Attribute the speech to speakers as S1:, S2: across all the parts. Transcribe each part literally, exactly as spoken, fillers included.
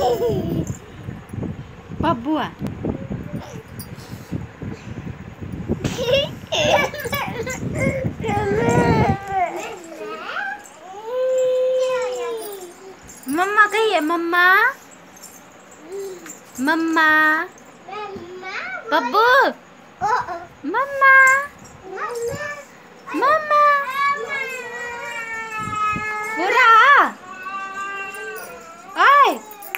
S1: बब्बुआ मम्मा कहिए मम्मा मम्मा बब्बू मम्मा मम्मा पूरा आए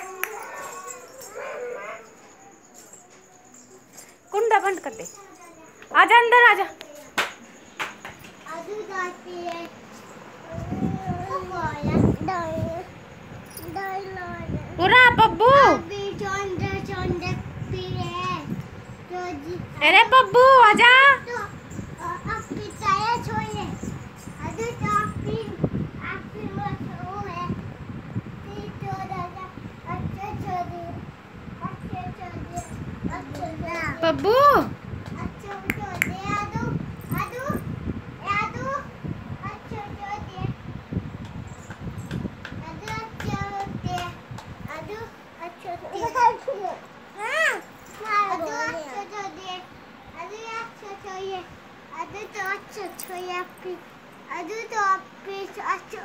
S1: कुंडा बंद कर दे। आजा अंदर आजा। पूरा बब्बू अरे बब्बू आजा। बब्बू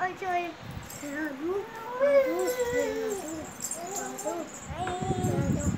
S2: अच्छा